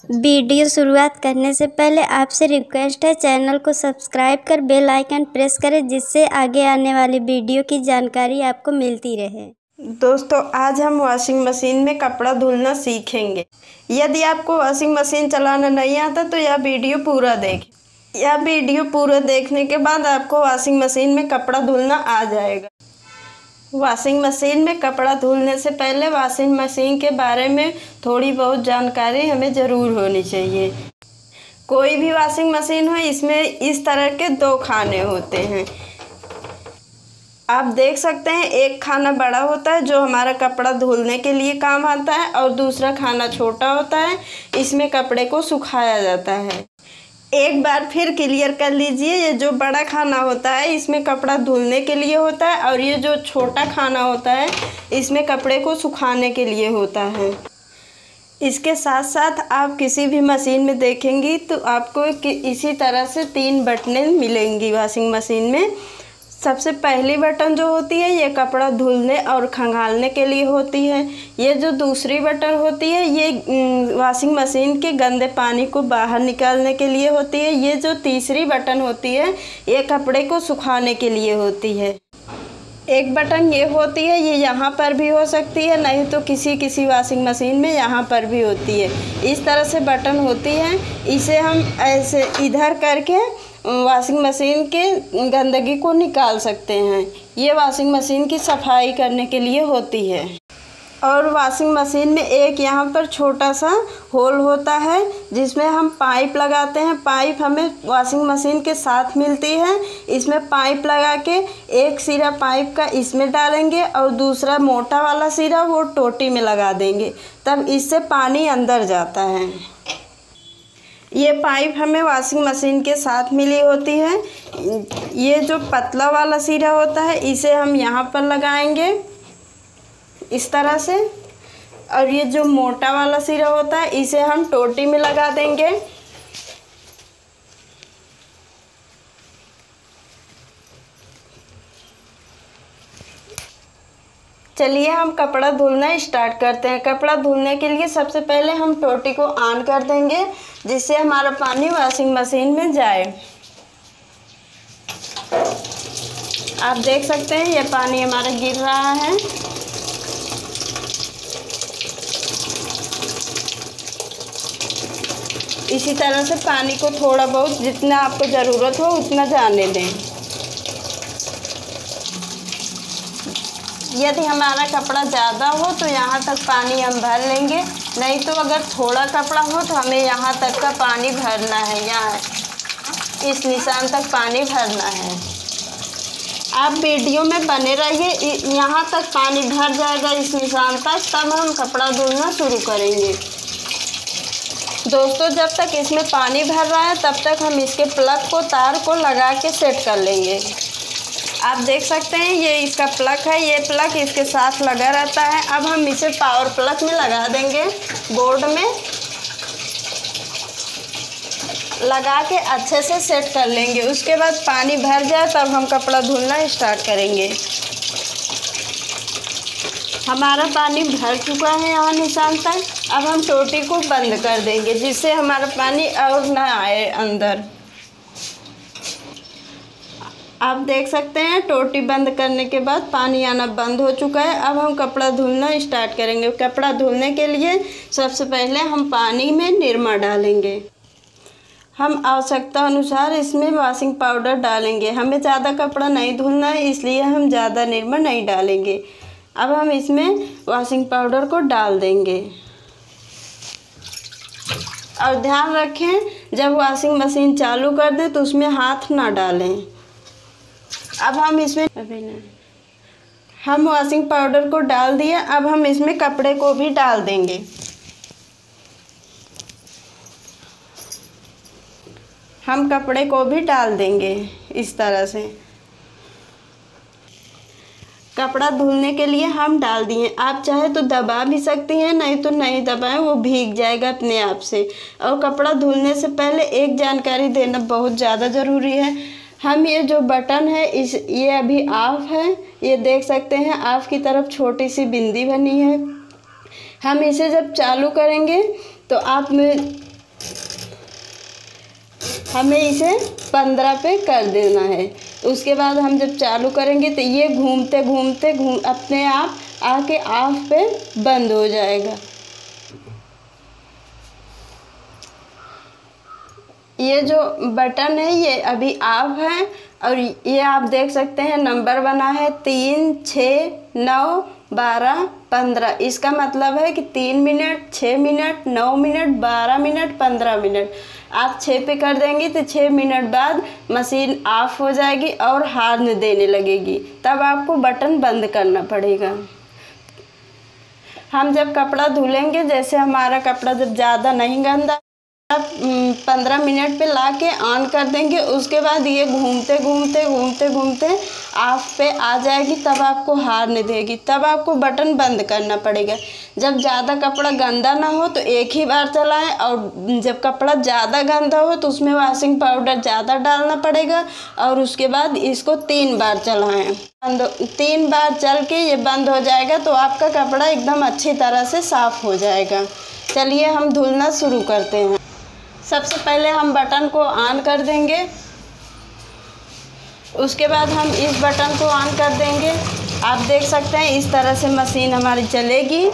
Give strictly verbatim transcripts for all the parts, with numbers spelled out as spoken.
Video शुरुआत करने से पहले आपसे रिक्वेस्ट है, चैनल को सब्सक्राइब कर बेल आइकन प्रेस करें, जिससे आगे आने वाली वीडियो की जानकारी आपको मिलती रहे। दोस्तों, आज हम वॉशिंग मशीन में कपड़ा धुलना सीखेंगे। यदि आपको वॉशिंग मशीन चलाना नहीं आता तो यह वीडियो पूरा देखें। यह वीडियो पूरा देखने के बाद आपको वॉशिंग मशीन में कपड़ा धुलना आ जाएगा। वॉशिंग मशीन में कपड़ा धुलने से पहले वॉशिंग मशीन के बारे में थोड़ी बहुत जानकारी हमें ज़रूर होनी चाहिए। कोई भी वॉशिंग मशीन हो, इसमें इस तरह के दो खाने होते हैं। आप देख सकते हैं, एक खाना बड़ा होता है जो हमारा कपड़ा धुलने के लिए काम आता है, और दूसरा खाना छोटा होता है, इसमें कपड़े को सुखाया जाता है। एक बार फिर क्लियर कर लीजिए, ये जो बड़ा खाना होता है इसमें कपड़ा धुलने के लिए होता है, और ये जो छोटा खाना होता है इसमें कपड़े को सुखाने के लिए होता है। इसके साथ साथ आप किसी भी मशीन में देखेंगी तो आपको इसी तरह से तीन बटनें मिलेंगी वॉशिंग मशीन में। सबसे पहली बटन जो होती है ये कपड़ा धुलने और खंगालने के लिए होती है। ये जो दूसरी बटन होती है ये वॉशिंग मशीन के गंदे पानी को बाहर निकालने के लिए होती है। ये जो तीसरी बटन होती है ये कपड़े को सुखाने के लिए होती है। एक बटन ये होती है, ये यहाँ पर भी हो सकती है, नहीं तो किसी किसी वॉशिंग मशीन में यहाँ पर भी होती है। इस तरह से बटन होती है, इसे हम ऐसे इधर करके वॉशिंग मशीन के गंदगी को निकाल सकते हैं। ये वॉशिंग मशीन की सफाई करने के लिए होती है। और वॉशिंग मशीन में एक यहाँ पर छोटा सा होल होता है जिसमें हम पाइप लगाते हैं। पाइप हमें वॉशिंग मशीन के साथ मिलती है। इसमें पाइप लगा के एक सिरा पाइप का इसमें डालेंगे और दूसरा मोटा वाला सिरा वो टोटी में लगा देंगे, तब इससे पानी अंदर जाता है। ये पाइप हमें वॉशिंग मशीन के साथ मिली होती है। ये जो पतला वाला सिरा होता है इसे हम यहाँ पर लगाएंगे इस तरह से, और ये जो मोटा वाला सिरा होता है इसे हम टोटी में लगा देंगे। चलिए हम कपड़ा धुलना स्टार्ट करते हैं। कपड़ा धुलने के लिए सबसे पहले हम टोटी को ऑन कर देंगे, जिससे हमारा पानी वॉशिंग मशीन में जाए। आप देख सकते हैं ये पानी हमारा गिर रहा है। इसी तरह से पानी को थोड़ा बहुत जितना आपको ज़रूरत हो उतना जाने दें। यदि हमारा कपड़ा ज़्यादा हो तो यहाँ तक पानी हम भर लेंगे, नहीं तो अगर थोड़ा कपड़ा हो तो हमें यहाँ तक का पानी भरना है। यहाँ इस निशान तक पानी भरना है। आप वीडियो में बने रहिए, यहाँ तक पानी भर जाएगा इस निशान तक, तब हम कपड़ा धुलना शुरू करेंगे। दोस्तों, जब तक इसमें पानी भर रहा है तब तक हम इसके प्लग को तार को लगा के सेट कर लेंगे। आप देख सकते हैं ये इसका प्लग है, ये प्लग इसके साथ लगा रहता है। अब हम इसे पावर प्लग में लगा देंगे, बोर्ड में लगा के अच्छे से सेट कर लेंगे। उसके बाद पानी भर जाए तब हम कपड़ा धुलना स्टार्ट करेंगे। हमारा पानी भर चुका है यहाँ निशान तक। अब हम टोटी को बंद कर देंगे, जिससे हमारा पानी और ना आए अंदर। आप देख सकते हैं टोटी बंद करने के बाद पानी आना बंद हो चुका है। अब हम कपड़ा धुलना स्टार्ट करेंगे। कपड़ा धुलने के लिए सबसे पहले हम पानी में निरमा डालेंगे। हम आवश्यकता अनुसार इसमें वॉशिंग पाउडर डालेंगे। हमें ज़्यादा कपड़ा नहीं धुलना है, इसलिए हम ज़्यादा निरमा नहीं डालेंगे। अब हम इसमें वॉशिंग पाउडर को डाल देंगे। और ध्यान रखें, जब वॉशिंग मशीन चालू कर दें तो उसमें हाथ ना डालें। अब हम इसमें अभी नहीं हम वॉशिंग पाउडर को डाल दिए। अब हम इसमें कपड़े को भी डाल देंगे। हम कपड़े को भी डाल देंगे इस तरह से। कपड़ा धुलने के लिए हम डाल दिए। आप चाहे तो दबा भी सकती हैं, नहीं तो नहीं दबाएं, वो भीग जाएगा अपने आप से। और कपड़ा धुलने से पहले एक जानकारी देना बहुत ज़्यादा ज़रूरी है। हम ये जो बटन है इस ये अभी ऑफ है, ये देख सकते हैं ऑफ की तरफ छोटी सी बिंदी बनी है। हम इसे जब चालू करेंगे तो आप में हमें इसे पंद्रह पे कर देना है। उसके बाद हम जब चालू करेंगे तो ये घूमते घूमते घूम अपने आप आके ऑफ पे बंद हो जाएगा। ये जो बटन है ये अभी ऑफ है और ये आप देख सकते हैं नंबर बना है तीन, छः, नौ, बारह, पंद्रह। इसका मतलब है कि तीन मिनट, छः मिनट, नौ मिनट, बारह मिनट, पंद्रह मिनट। आप छः पे कर देंगी तो छः मिनट बाद मशीन ऑफ हो जाएगी और हॉर्न देने लगेगी, तब आपको बटन बंद करना पड़ेगा। हम जब कपड़ा धुलेंगे, जैसे हमारा कपड़ा जब ज़्यादा नहीं गंदा, पंद्रह मिनट पे ला के ऑन कर देंगे। उसके बाद ये घूमते घूमते घूमते घूमते ऑफ पे आ जाएगी, तब आपको हॉर्न देगी, तब आपको बटन बंद करना पड़ेगा। जब ज़्यादा कपड़ा गंदा ना हो तो एक ही बार चलाएं, और जब कपड़ा ज़्यादा गंदा हो तो उसमें वॉशिंग पाउडर ज़्यादा डालना पड़ेगा और उसके बाद इसको तीन बार चलाएं। बंद तीन बार चल के ये बंद हो जाएगा तो आपका कपड़ा एकदम अच्छी तरह से साफ़ हो जाएगा। चलिए हम धुलना शुरू करते हैं। सबसे पहले हम बटन को ऑन कर देंगे, उसके बाद हम इस बटन को ऑन कर देंगे। आप देख सकते हैं इस तरह से मशीन हमारी चलेगी।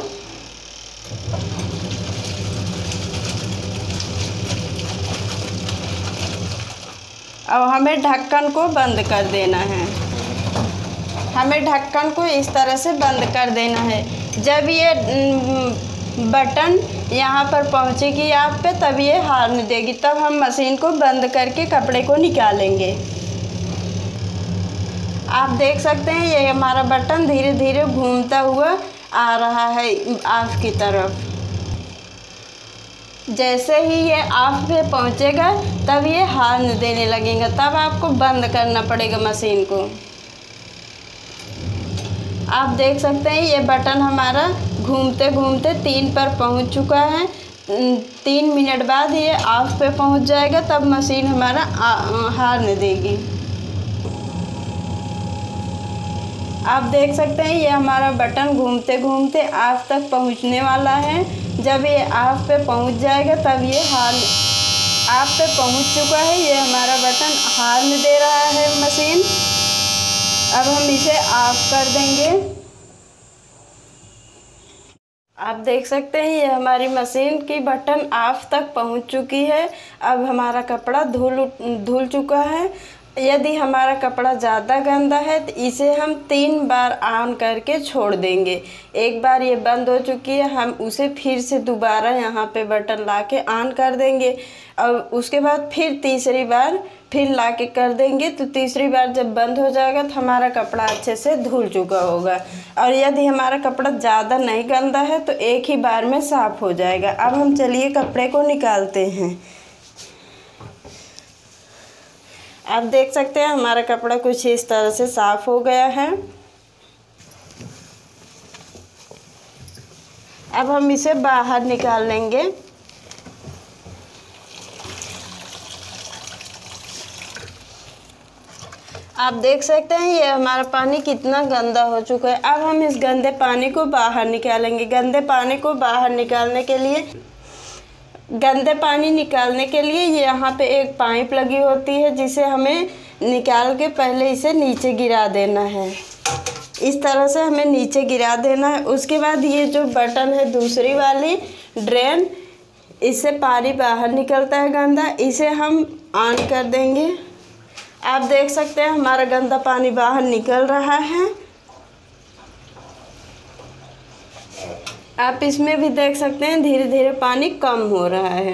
अब हमें ढक्कन को बंद कर देना है। हमें ढक्कन को इस तरह से बंद कर देना है। जब ये बटन यहाँ पर पहुँचेगी आप पे तब ये हॉर्न देगी, तब हम मशीन को बंद करके कपड़े को निकालेंगे। आप देख सकते हैं ये हमारा बटन धीरे धीरे घूमता हुआ आ रहा है ऑफ की तरफ। जैसे ही ये ऑफ पे पहुँचेगा तब ये हॉर्न देने लगेगा, तब आपको बंद करना पड़ेगा मशीन को। आप देख सकते हैं ये बटन हमारा घूमते घूमते तीन पर पहुंच चुका है। तीन मिनट बाद ये ऑफ पे पहुंच जाएगा, तब मशीन हमारा हॉर्न देगी। आप देख सकते हैं ये हमारा बटन घूमते घूमते ऑफ तक पहुंचने वाला है। जब ये ऑफ पे पहुंच जाएगा तब ये हॉर्न ऑफ पे पहुंच चुका है। ये हमारा बटन हॉर्न दे रहा है मशीन। अब हम इसे ऑफ कर देंगे। आप देख सकते हैं ये हमारी मशीन की बटन ऑफ तक पहुंच चुकी है। अब हमारा कपड़ा धुल धुल चुका है। यदि हमारा कपड़ा ज़्यादा गंदा है तो इसे हम तीन बार ऑन करके छोड़ देंगे। एक बार ये बंद हो चुकी है, हम उसे फिर से दोबारा यहाँ पे बटन ला के ऑन कर देंगे और उसके बाद फिर तीसरी बार फिर ला के कर देंगे। तो तीसरी बार जब बंद हो जाएगा तो हमारा कपड़ा अच्छे से धुल चुका होगा। और यदि हमारा कपड़ा ज़्यादा नहीं गंदा है तो एक ही बार में साफ़ हो जाएगा। अब हम चलिए कपड़े को निकालते हैं। आप देख सकते हैं हमारा कपड़ा कुछ इस तरह से साफ़ हो गया है। अब हम इसे बाहर निकाल लेंगे। आप देख सकते हैं ये हमारा पानी कितना गंदा हो चुका है। अब हम इस गंदे पानी को बाहर निकालेंगे। गंदे पानी को बाहर निकालने के लिए गंदे पानी निकालने के लिए यहाँ पे एक पाइप लगी होती है, जिसे हमें निकाल के पहले इसे नीचे गिरा देना है। इस तरह से हमें नीचे गिरा देना है। उसके बाद ये जो बटन है दूसरी वाली ड्रेन, इससे पानी बाहर निकलता है गंदा, इसे हम ऑन कर देंगे। आप देख सकते हैं हमारा गंदा पानी बाहर निकल रहा है। आप इसमें भी देख सकते हैं धीरे धीरे पानी कम हो रहा है।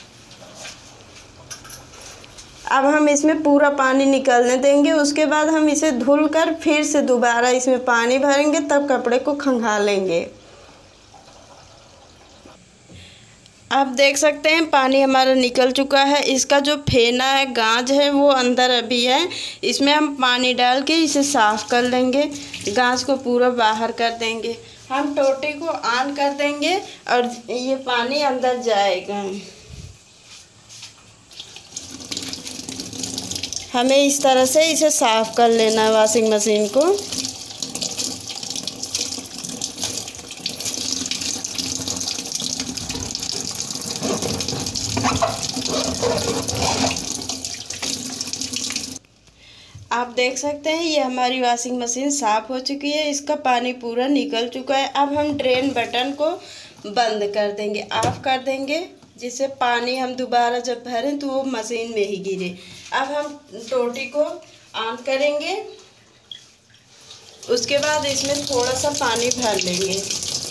अब हम इसमें पूरा पानी निकलने देंगे। उसके बाद हम इसे धुलकर फिर से दोबारा इसमें पानी भरेंगे, तब कपड़े को खंगालेंगे। आप देख सकते हैं पानी हमारा निकल चुका है। इसका जो फेना है, गाज है, वो अंदर अभी है। इसमें हम पानी डाल के इसे साफ़ कर लेंगे। गाज को पूरा बाहर कर देंगे। हम टोटी को ऑन कर देंगे और ये पानी अंदर जाएगा। हमें इस तरह से इसे साफ़ कर लेना है वॉशिंग मशीन को। आप देख सकते हैं ये हमारी वॉशिंग मशीन साफ़ हो चुकी है, इसका पानी पूरा निकल चुका है। अब हम ड्रेन बटन को बंद कर देंगे, ऑफ कर देंगे, जिससे पानी हम दोबारा जब भरें तो वो मशीन में ही गिरे। अब हम टोटी को ऑन करेंगे, उसके बाद इसमें थोड़ा सा पानी भर लेंगे।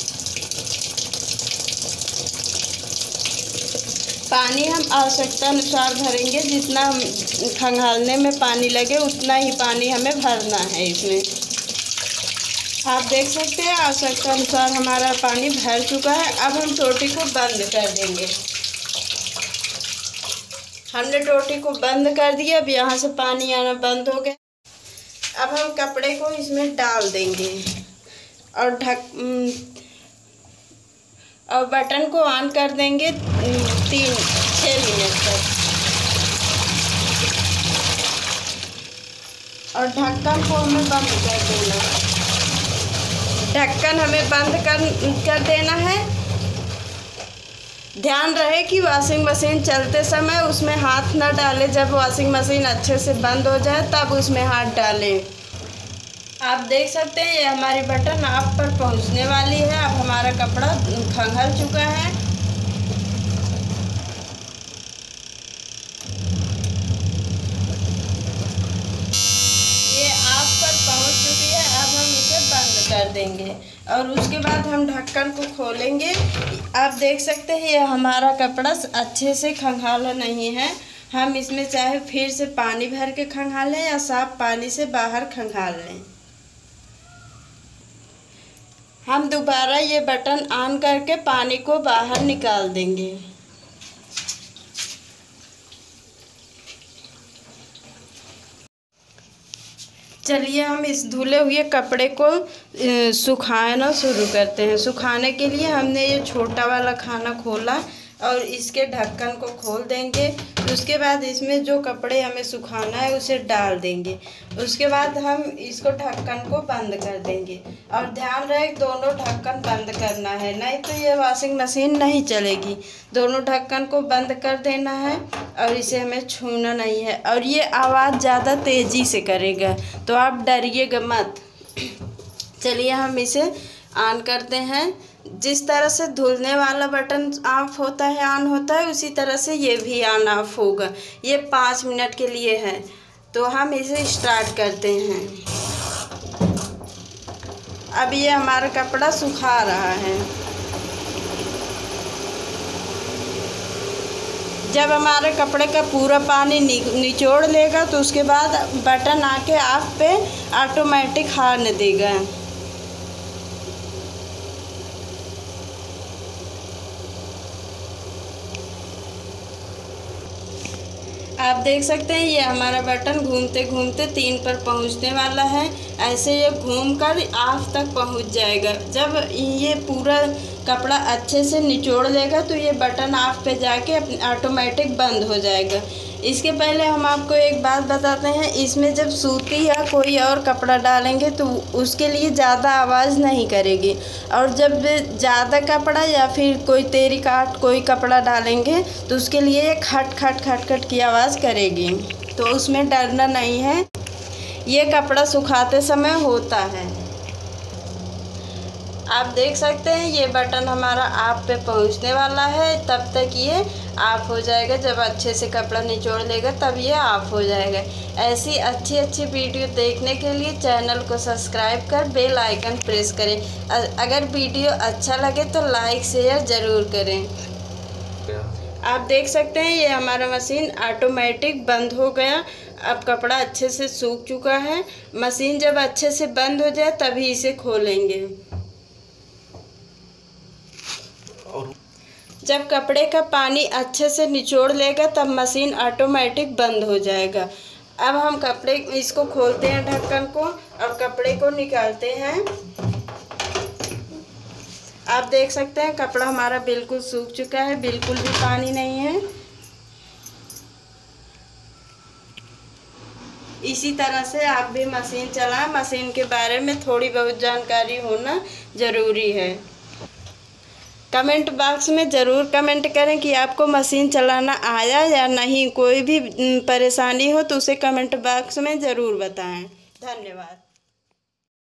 पानी हम आवश्यकता अनुसार भरेंगे, जितना हम खंगालने में पानी लगे उतना ही पानी हमें भरना है इसमें। आप देख सकते हैं आवश्यकता अनुसार हमारा पानी भर चुका है। अब हम टोटी को बंद कर देंगे। हमने टोटी को बंद कर दिया, अब यहाँ से पानी आना बंद हो गया। अब हम कपड़े को इसमें डाल देंगे और ढक और बटन को ऑन कर देंगे तीन छः मिनट तक, और ढक्कन को हमें बंद कर देना। ढक्कन हमें बंद कर कर देना है। ध्यान रहे कि वॉशिंग मशीन चलते समय उसमें हाथ ना डालें। जब वॉशिंग मशीन अच्छे से बंद हो जाए तब उसमें हाथ डालें। आप देख सकते हैं ये हमारी बटन आप पर पहुंचने वाली है। अब हमारा कपड़ा खंगल चुका है। ये आप पर पहुंच चुकी है। अब हम इसे बंद कर देंगे और उसके बाद हम ढक्कन को खोलेंगे। आप देख सकते हैं ये हमारा कपड़ा अच्छे से खंगाला नहीं है। हम इसमें चाहे फिर से पानी भर के खंगालें या साफ पानी से बाहर खंगाल लें। हम दोबारा ये बटन ऑन करके पानी को बाहर निकाल देंगे। चलिए हम इस धुले हुए कपड़े को सुखाना शुरू करते हैं। सुखाने के लिए हमने ये छोटा वाला खाना खोला और इसके ढक्कन को खोल देंगे। उसके बाद इसमें जो कपड़े हमें सुखाना है उसे डाल देंगे। उसके बाद हम इसको ढक्कन को बंद कर देंगे और ध्यान रहे दोनों ढक्कन बंद करना है, नहीं तो ये वॉशिंग मशीन नहीं चलेगी। दोनों ढक्कन को बंद कर देना है और इसे हमें छूना नहीं है। और ये आवाज़ ज़्यादा तेज़ी से करेगा तो आप डरिएगा मत। चलिए हम इसे ऑन करते हैं। जिस तरह से धुलने वाला बटन ऑफ होता है ऑन होता है, उसी तरह से ये भी ऑन ऑफ होगा। ये पाँच मिनट के लिए है, तो हम इसे स्टार्ट करते हैं। अब ये हमारा कपड़ा सुखा रहा है। जब हमारे कपड़े का पूरा पानी निचोड़ लेगा तो उसके बाद बटन आके ऑफ पे ऑटोमेटिक हारने देगा। आप देख सकते हैं ये हमारा बटन घूमते घूमते तीन पर पहुंचने वाला है। ऐसे ये घूमकर ऑफ तक पहुंच जाएगा। जब ये पूरा कपड़ा अच्छे से निचोड़ लेगा तो ये बटन ऑफ पे जाके ऑटोमेटिक बंद हो जाएगा। इसके पहले हम आपको एक बात बताते हैं, इसमें जब सूती या कोई और कपड़ा डालेंगे तो उसके लिए ज़्यादा आवाज़ नहीं करेगी, और जब ज़्यादा कपड़ा या फिर कोई तेरी काट कोई कपड़ा डालेंगे तो उसके लिए खट खट खट खट की आवाज़ करेगी। तो उसमें डरना नहीं है, ये कपड़ा सुखाते समय होता है। आप देख सकते हैं ये बटन हमारा आप पे पहुंचने वाला है। तब तक ये ऑफ हो जाएगा। जब अच्छे से कपड़ा निचोड़ लेगा तब ये ऑफ हो जाएगा। ऐसी अच्छी अच्छी वीडियो देखने के लिए चैनल को सब्सक्राइब कर बेल आइकन प्रेस करें। अगर वीडियो अच्छा लगे तो लाइक शेयर ज़रूर करें। आप देख सकते हैं ये हमारा मशीन ऑटोमेटिक बंद हो गया। अब कपड़ा अच्छे से सूख चुका है। मशीन जब अच्छे से बंद हो जाए तभी इसे खोलेंगे। जब कपड़े का पानी अच्छे से निचोड़ लेगा तब मशीन ऑटोमेटिक बंद हो जाएगा। अब हम कपड़े इसको खोलते हैं ढक्कन को और कपड़े को निकालते हैं। आप देख सकते हैं कपड़ा हमारा बिल्कुल सूख चुका है, बिल्कुल भी पानी नहीं है। इसी तरह से आप भी मशीन चलाएं। मशीन के बारे में थोड़ी बहुत जानकारी होना ज़रूरी है। कमेंट बॉक्स में ज़रूर कमेंट करें कि आपको मशीन चलाना आया या नहीं। कोई भी परेशानी हो तो उसे कमेंट बॉक्स में ज़रूर बताएं। धन्यवाद।